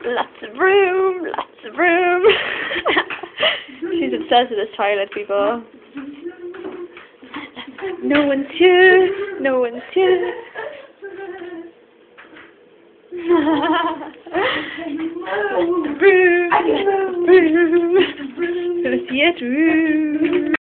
Lots of room, lots of room. She's obsessed with this toilet, people. No one's here, no one's here. Lots of room, lots of room. Gonna see it, room.